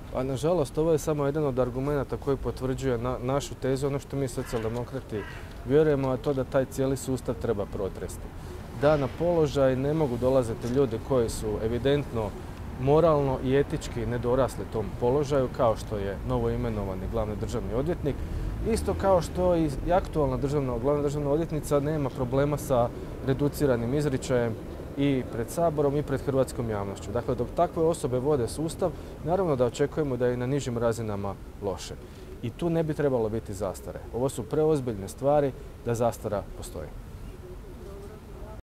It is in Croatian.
A nažalost, ovo je samo jedan od argumenta koji potvrđuje našu tezu, ono što mi socijaldemokrati vjerujemo, a to da taj cijeli sustav treba protresti. Da na položaj ne mogu dolaziti ljudi koji su evidentno moralno i etički nedorasli tom položaju, kao što je novoimenovani glavni državni odvjetnik, isto kao što i aktualna glavna državna odvjetnica nema problema sa reduciranim izričajem i pred Saborom i pred hrvatskom javnošću. Dakle, dok takve osobe vode sustav, naravno da očekujemo da je i na nižim razinama loše. I tu ne bi trebalo biti zastare. Ovo su preozbiljne stvari da zastara postoji.